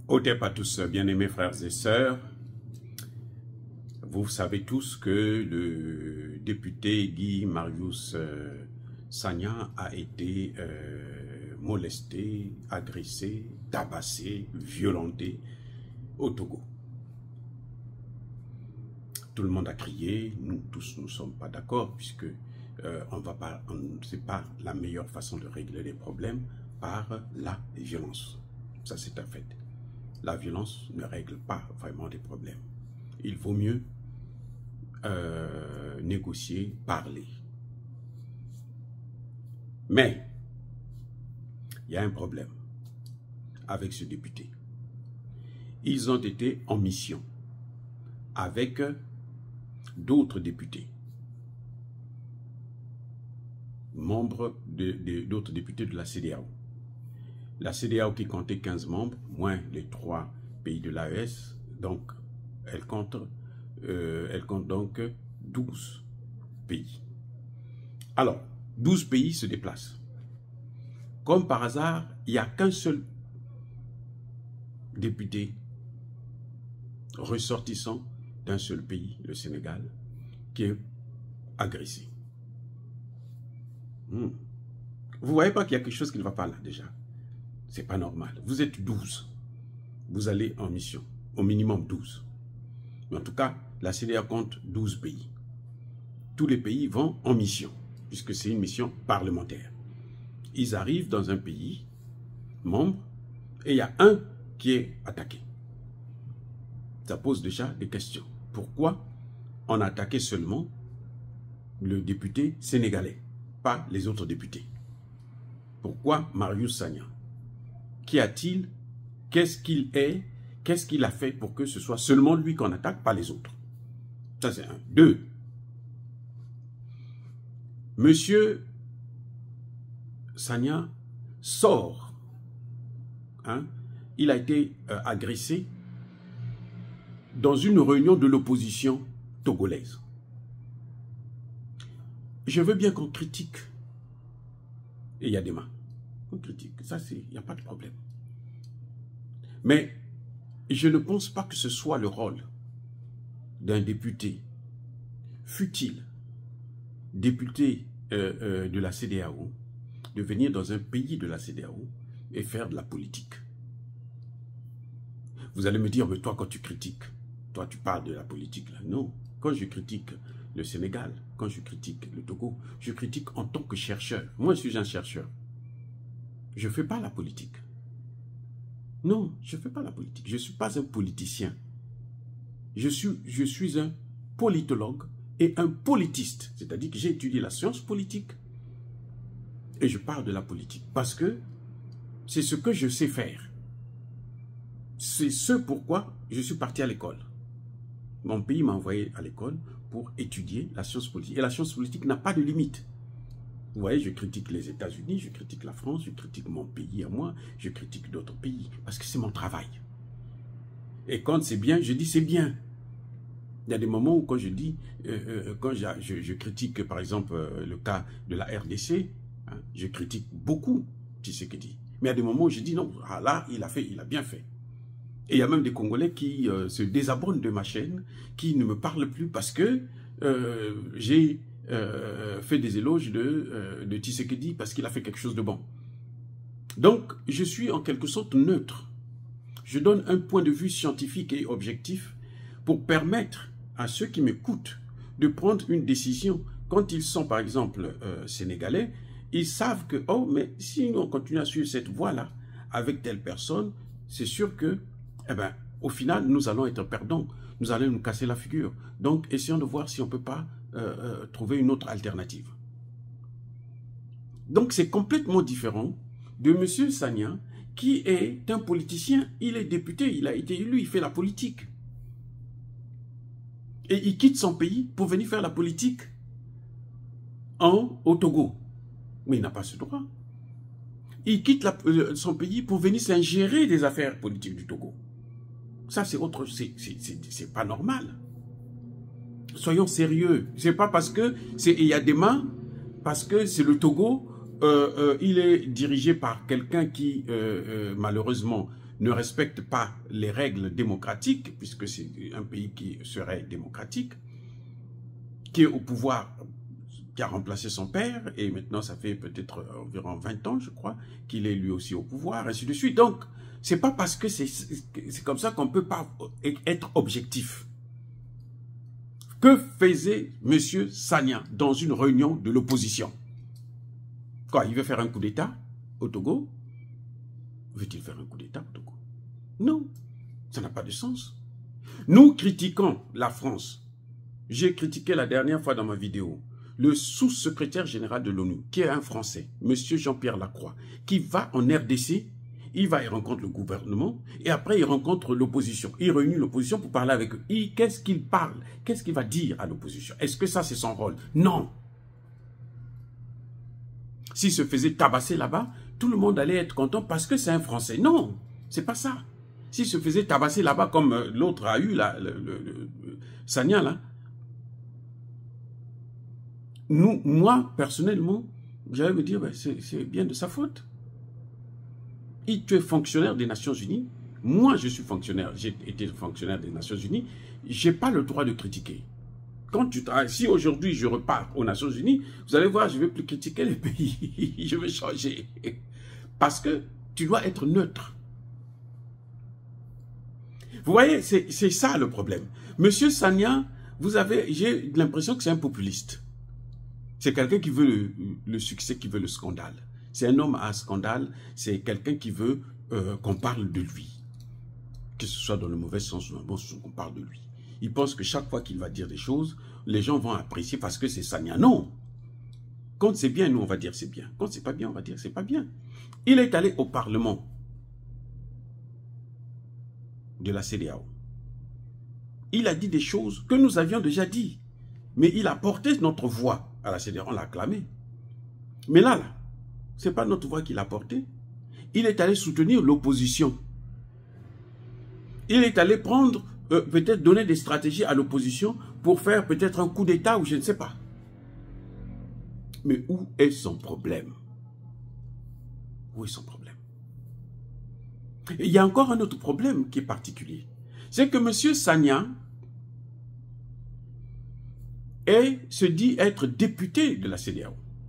Otep à tous, bien-aimés frères et sœurs. Vous savez tous que le député Guy Marius Sagna a été molesté, agressé, tabassé, violenté au Togo. Tout le monde a crié, nous tous ne sommes pas d'accord puisque c'est pas la meilleure façon de régler les problèmes par la violence. Ça c'est un fait. La violence ne règle pas vraiment des problèmes. Il vaut mieux négocier, parler. Mais, il y a un problème avec ce député. Ils ont été en mission avec d'autres députés, membres d'autres députés de la CEDEAO. La CEDEAO qui comptait 15 membres, moins les 3 pays de l'AES, donc elle compte donc 12 pays. Alors, 12 pays se déplacent. Comme par hasard, il n'y a qu'un seul député ressortissant d'un seul pays, le Sénégal, qui est agressé. Vous ne voyez pas qu'il y a quelque chose qui ne va pas là déjà? C'est pas normal. Vous êtes 12. Vous allez en mission. Au minimum 12. Mais en tout cas, la CEDEAO compte 12 pays. Tous les pays vont en mission, puisque c'est une mission parlementaire. Ils arrivent dans un pays membre et il y a un qui est attaqué. Ça pose déjà des questions. Pourquoi on a attaqué seulement le député sénégalais, pas les autres députés? Pourquoi Marius Sagna? Qui a-t-il? Qu'est-ce qu'il est? Qu'est-ce qu'il a fait pour que ce soit seulement lui qu'on attaque, pas les autres? Ça c'est un. 2. Monsieur Sagna sort. Il a été agressé dans une réunion de l'opposition togolaise. Je veux bien qu'on critique. Et il y a des mains. On critique. Ça, il n'y a pas de problème. Mais je ne pense pas que ce soit le rôle d'un député, fût-il député de la CEDEAO, de venir dans un pays de la CEDEAO et faire de la politique. Vous allez me dire, mais toi, quand tu critiques, toi, tu parles de la politique là. Non, quand je critique le Sénégal, quand je critique le Togo, je critique en tant que chercheur. Moi, je suis un chercheur. Je ne fais pas la politique. Non, je ne fais pas la politique. Je ne suis pas un politicien. Je suis un politologue et un politiste. C'est-à-dire que j'ai étudié la science politique et je parle de la politique parce que c'est ce que je sais faire. C'est ce pourquoi je suis parti à l'école. Mon pays m'a envoyé à l'école pour étudier la science politique. Et la science politique n'a pas de limite. Vous voyez, je critique les États-Unis, je critique la France, je critique mon pays à moi, je critique d'autres pays, parce que c'est mon travail. Et quand c'est bien, je dis c'est bien. Il y a des moments où quand je dis, quand je critique par exemple le cas de la RDC, je critique beaucoup Tshisekedi. Mais il y a des moments où je dis non, là il a bien fait. Et il y a même des Congolais qui se désabonnent de ma chaîne, qui ne me parlent plus parce que j'ai fait des éloges de Tshisekedi parce qu'il a fait quelque chose de bon. Donc, je suis en quelque sorte neutre. Je donne un point de vue scientifique et objectif pour permettre à ceux qui m'écoutent de prendre une décision. Quand ils sont, par exemple, sénégalais, ils savent que, oh, mais si on continue à suivre cette voie-là avec telle personne, c'est sûr que, eh ben, au final, nous allons être perdants. Nous allons nous casser la figure. Donc, essayons de voir si on ne peut pas trouver une autre alternative. Donc, c'est complètement différent de M. Sagna, qui est un politicien. Il est député, il a été élu, il fait la politique. Et il quitte son pays pour venir faire la politique au Togo. Mais il n'a pas ce droit. Il quitte son pays pour venir s'ingérer des affaires politiques du Togo. Ça, c'est autre, c'est pas normal. Soyons sérieux. C'est pas parce que il y a des mains, parce que c'est le Togo, il est dirigé par quelqu'un qui, malheureusement, ne respecte pas les règles démocratiques, puisque c'est un pays qui serait démocratique, qui est au pouvoir, qui a remplacé son père, et maintenant ça fait peut-être environ 20 ans, je crois, qu'il est lui aussi au pouvoir, ainsi de suite. Donc, c'est pas parce que c'est comme ça qu'on peut pas être objectif. Que faisait M. Sagna dans une réunion de l'opposition? Quoi, il veut faire un coup d'État au Togo? Veut-il faire un coup d'État au Togo? Non, ça n'a pas de sens. Nous critiquons la France. J'ai critiqué la dernière fois dans ma vidéo le sous-secrétaire général de l'ONU, qui est un Français, M. Jean-Pierre Lacroix, qui va en RDC, il va y rencontrer le gouvernement, et après il rencontre l'opposition. Il réunit l'opposition pour parler avec eux. Qu'est-ce qu'il parle? Qu'est-ce qu'il va dire à l'opposition? Est-ce que ça c'est son rôle? Non. S'il se faisait tabasser là-bas, tout le monde allait être content parce que c'est un Français. Non, c'est pas ça. S'il se faisait tabasser là-bas comme l'autre a eu, là, Sagna, là, moi, personnellement, j'allais me dire, ben, c'est bien de sa faute. Tu es fonctionnaire des Nations Unies. Moi, je suis fonctionnaire. J'ai été fonctionnaire des Nations Unies. Je n'ai pas le droit de critiquer. Si aujourd'hui je repars aux Nations Unies, vous allez voir, je ne vais plus critiquer les pays. Je vais changer. Parce que tu dois être neutre. Vous voyez, c'est ça le problème. Monsieur Sagna, j'ai l'impression que c'est un populiste. C'est quelqu'un qui veut le succès, qui veut le scandale. C'est un homme à scandale, c'est quelqu'un qui veut qu'on parle de lui. Que ce soit dans le mauvais sens ou dans le bon sens, qu'on parle de lui. Il pense que chaque fois qu'il va dire des choses, les gens vont apprécier parce que c'est Sagna. Non. Quand c'est bien, nous on va dire c'est bien. Quand c'est pas bien, on va dire c'est pas bien. Il est allé au Parlement de la CEDEAO. Il a dit des choses que nous avions déjà dit. Mais il a porté notre voix à la CEDEAO, on l'a acclamé. Mais là, ce n'est pas notre voix qu'il a portée. Il est allé soutenir l'opposition. Il est allé prendre, peut-être donner des stratégies à l'opposition pour faire peut-être un coup d'État ou je ne sais pas. Mais où est son problème? Où est son problème? Et il y a encore un autre problème qui est particulier. C'est que M. Sagna se dit être député de la CEDEAO.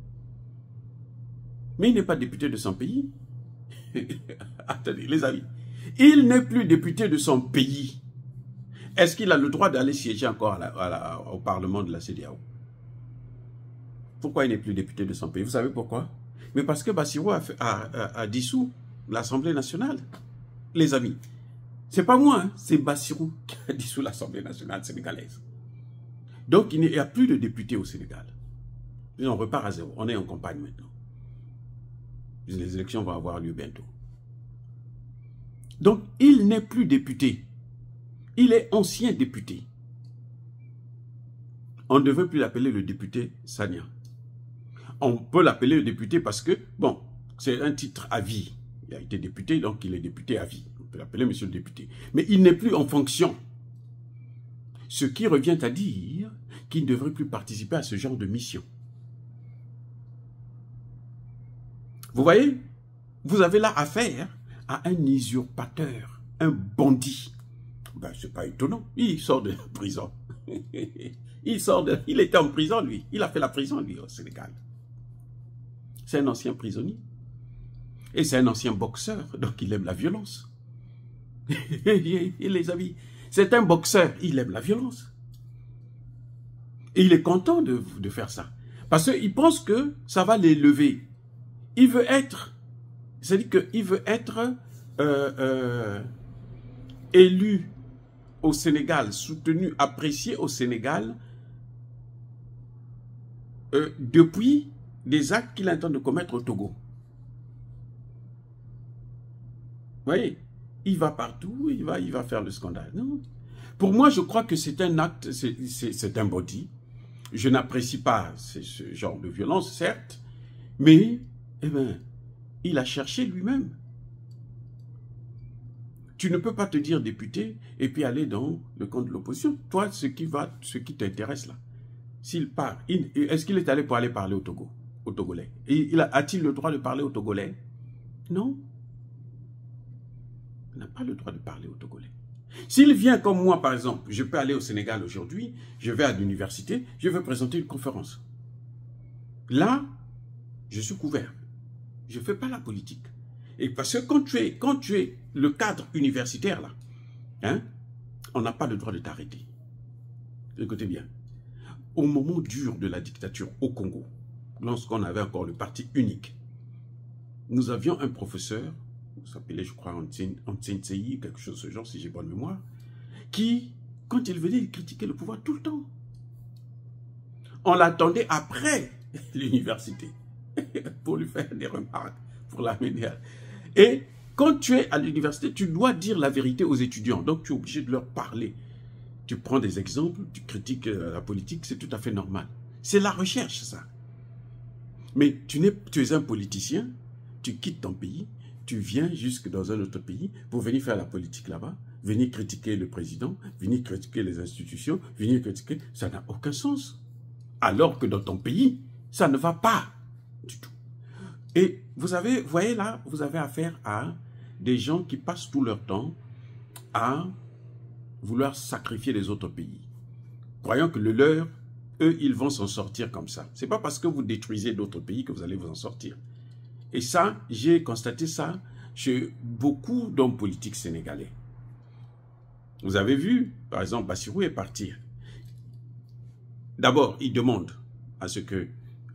Mais il n'est pas député de son pays. Attendez, les amis. Il n'est plus député de son pays. Est-ce qu'il a le droit d'aller siéger encore au Parlement de la CEDEAO? Pourquoi il n'est plus député de son pays? Vous savez pourquoi? Mais parce que Bassirou a dissous l'Assemblée nationale. Les amis, c'est pas moi, hein, c'est Bassirou qui a dissous l'Assemblée nationale sénégalaise. Donc il n'y a plus de députés au Sénégal. On repart à zéro, on est en campagne maintenant. Les élections vont avoir lieu bientôt. Donc il n'est plus député. Il est ancien député. On ne devait plus l'appeler le député Sagna. On peut l'appeler le député parce que, bon, c'est un titre à vie. Il a été député, donc il est député à vie. On peut l'appeler monsieur le député. Mais il n'est plus en fonction. Ce qui revient à dire qu'il ne devrait plus participer à ce genre de mission. Vous voyez, vous avez là affaire à un usurpateur, un bandit. Ben, c'est pas étonnant. Il sort de la prison. Il était en prison, lui. Il a fait la prison, lui, au Sénégal. C'est un ancien prisonnier. Et c'est un ancien boxeur, donc il aime la violence. Et les amis, c'est un boxeur, il aime la violence. Et il est content de faire ça. Parce qu'il pense que ça va l'élever. Il veut être, c'est-à-dire qu'il veut être élu au Sénégal, soutenu, apprécié au Sénégal, depuis des actes qu'il entend de commettre au Togo. Vous voyez, il va partout, il va faire le scandale. Non. Pour moi, je crois que c'est un acte, c'est un body. Je n'apprécie pas ce genre de violence, certes, mais eh ben, il a cherché lui-même. Tu ne peux pas te dire député et puis aller dans le camp de l'opposition. Toi, ce qui t'intéresse là, s'il part, est-ce qu'il est allé pour aller parler au Togo, aux Togolais? A-t-il le droit de parler aux Togolais? Non. n'a pas le droit de parler aux Togolais. S'il vient comme moi, par exemple, je peux aller au Sénégal aujourd'hui, je vais à l'université, je vais présenter une conférence. Là, je suis couvert. Je ne fais pas la politique. Et parce que quand tu es le cadre universitaire, là, hein, on n'a pas le droit de t'arrêter. Écoutez bien. Au moment dur de la dictature au Congo, lorsqu'on avait encore le parti unique, nous avions un professeur, il s'appelait, je crois, Antsenseyi, quelque chose de ce genre, si j'ai bonne mémoire, qui, quand il venait, il critiquait le pouvoir tout le temps. On l'attendait après l'université pour lui faire des remarques, pour l'amener. Et quand tu es à l'université, tu dois dire la vérité aux étudiants. Donc, tu es obligé de leur parler. Tu prends des exemples, tu critiques la politique, c'est tout à fait normal. C'est la recherche, ça. Mais tu es un politicien, tu quittes ton pays, tu viens jusque dans un autre pays pour venir faire la politique là-bas, venir critiquer le président, venir critiquer les institutions, venir critiquer... Ça n'a aucun sens. Alors que dans ton pays, ça ne va pas du tout. Et vous voyez là, vous avez affaire à des gens qui passent tout leur temps à vouloir sacrifier les autres pays. Croyant que le leur, eux, ils vont s'en sortir comme ça. Ce n'est pas parce que vous détruisez d'autres pays que vous allez vous en sortir. Et ça, j'ai constaté ça chez beaucoup d'hommes politiques sénégalais. Vous avez vu, par exemple, Bassirou est parti. D'abord, il demande à ce que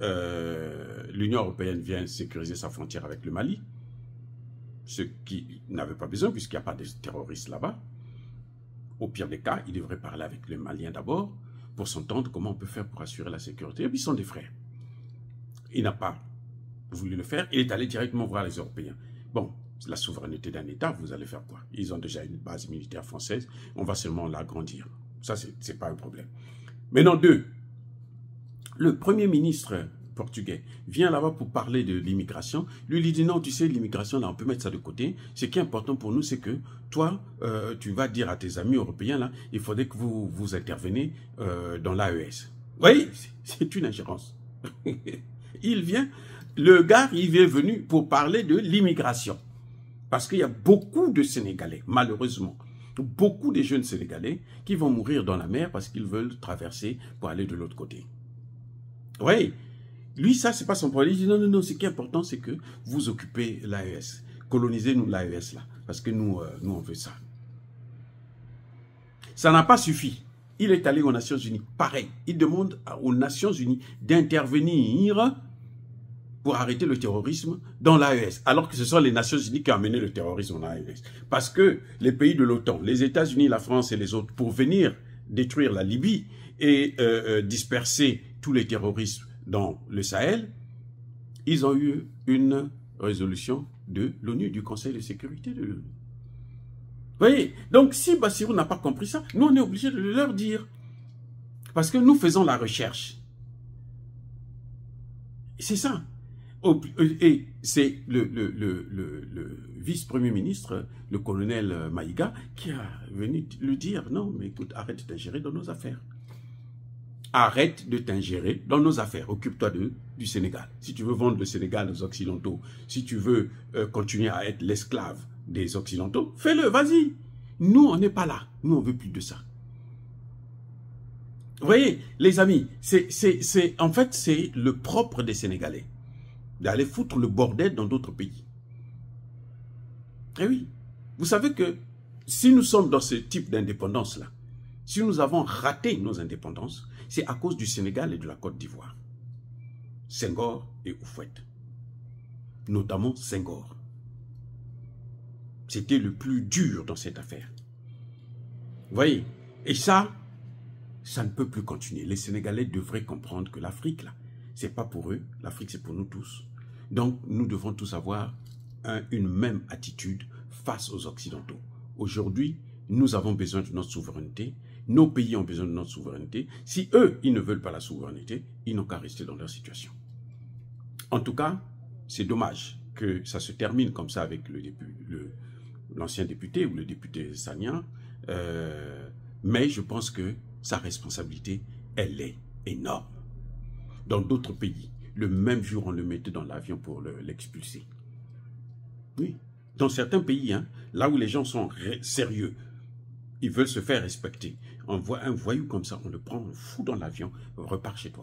l'Union européenne vienne sécuriser sa frontière avec le Mali, ce qui n'avait pas besoin puisqu'il n'y a pas de terroristes là-bas. Au pire des cas, il devrait parler avec les Maliens d'abord pour s'entendre comment on peut faire pour assurer la sécurité. Et puis ils sont des frères. Il n'a pas voulu le faire, il est allé directement voir les Européens. Bon, la souveraineté d'un État, vous allez faire quoi? Ils ont déjà une base militaire française, on va seulement l'agrandir. Ça, c'est pas un problème. Maintenant, le Premier ministre portugais vient là-bas pour parler de l'immigration. Lui, il dit non, tu sais, l'immigration, là, on peut mettre ça de côté. Ce qui est important pour nous, c'est que toi, tu vas dire à tes amis européens, là, il faudrait que vous intervenez dans l'AES. Oui, c'est une ingérence. Il vient, le gars, il est venu pour parler de l'immigration. Parce qu'il y a beaucoup de Sénégalais, malheureusement, beaucoup de jeunes Sénégalais qui vont mourir dans la mer parce qu'ils veulent traverser pour aller de l'autre côté. Oui, lui, ça, c'est pas son problème. Il dit non, non, non, ce qui est important, c'est que vous occupez l'AES. Colonisez-nous l'AES, là, parce que nous, on veut ça. Ça n'a pas suffi. Il est allé aux Nations Unies. Pareil, il demande aux Nations Unies d'intervenir pour arrêter le terrorisme dans l'AES, alors que ce sont les Nations Unies qui ont amené le terrorisme dans l'AES. Parce que les pays de l'OTAN, les États-Unis, la France et les autres, pour venir détruire la Libye et disperser tous les terroristes dans le Sahel, ils ont eu une résolution de l'ONU, du Conseil de sécurité de l'ONU. Vous voyez, donc si Bassirou n'a pas compris ça, nous on est obligé de le leur dire. Parce que nous faisons la recherche. C'est ça. Et c'est le vice-premier ministre, le colonel Maïga, qui a venu lui dire, non, mais écoute, arrête d'ingérer dans nos affaires. Arrête de t'ingérer dans nos affaires. Occupe-toi du Sénégal. Si tu veux vendre le Sénégal aux Occidentaux, si tu veux continuer à être l'esclave des Occidentaux, fais-le, vas-y. Nous, on n'est pas là. Nous, on ne veut plus de ça. Vous voyez, les amis, en fait, c'est le propre des Sénégalais d'aller foutre le bordel dans d'autres pays. Eh oui, vous savez que si nous sommes dans ce type d'indépendance-là, si nous avons raté nos indépendances, c'est à cause du Sénégal et de la Côte d'Ivoire. Senghor et Houphouët. Notamment Senghor. C'était le plus dur dans cette affaire. Vous voyez, et ça ne peut plus continuer. Les Sénégalais devraient comprendre que l'Afrique, là, c'est pas pour eux, l'Afrique c'est pour nous tous. Donc nous devons tous avoir une même attitude face aux Occidentaux. Aujourd'hui, nous avons besoin de notre souveraineté, nos pays ont besoin de notre souveraineté. Si eux, ils ne veulent pas la souveraineté, ils n'ont qu'à rester dans leur situation. En tout cas, c'est dommage que ça se termine comme ça avec l'ancien député ou le député Sagna, mais je pense que sa responsabilité, elle est énorme. Dans d'autres pays, le même jour, on le mettait dans l'avion pour l'expulser. Oui, Dans certains pays, hein, là où les gens sont sérieux, ils veulent se faire respecter. On voit un voyou comme ça, on le prend, on le fout dans l'avion, on repart chez toi.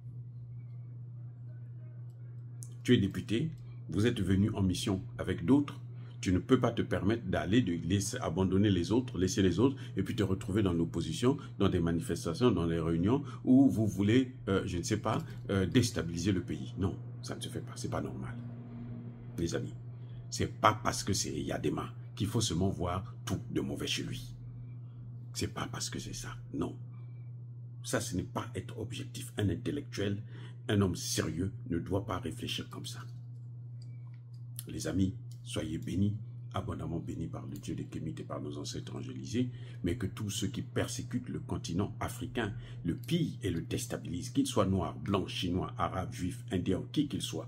Tu es député, vous êtes venu en mission avec d'autres, tu ne peux pas te permettre d'aller, de laisser abandonner les autres, laisser les autres, et puis te retrouver dans l'opposition, dans des manifestations, dans des réunions, où vous voulez, je ne sais pas, déstabiliser le pays. Non, ça ne se fait pas, c'est pas normal. Les amis, c'est pas parce que c'est Yadema qu'il faut seulement voir tout de mauvais chez lui. C'est pas parce que c'est ça, non. Ça, ce n'est pas être objectif. Un intellectuel, un homme sérieux ne doit pas réfléchir comme ça. Les amis, soyez bénis, abondamment bénis par le Dieu des Kémites et par nos ancêtres angélisés, mais que tous ceux qui persécutent le continent africain le pillent et le déstabilisent, qu'ils soient noirs, blancs, chinois, arabes, juifs, indiens, qui qu'ils soient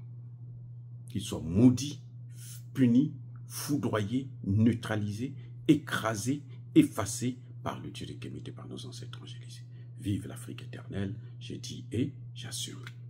maudits, punis, foudroyés, neutralisés, écrasés, effacés par le Dieu des Kémites et par nos ancêtres angélisés. Vive l'Afrique éternelle, j'ai dit et j'assure.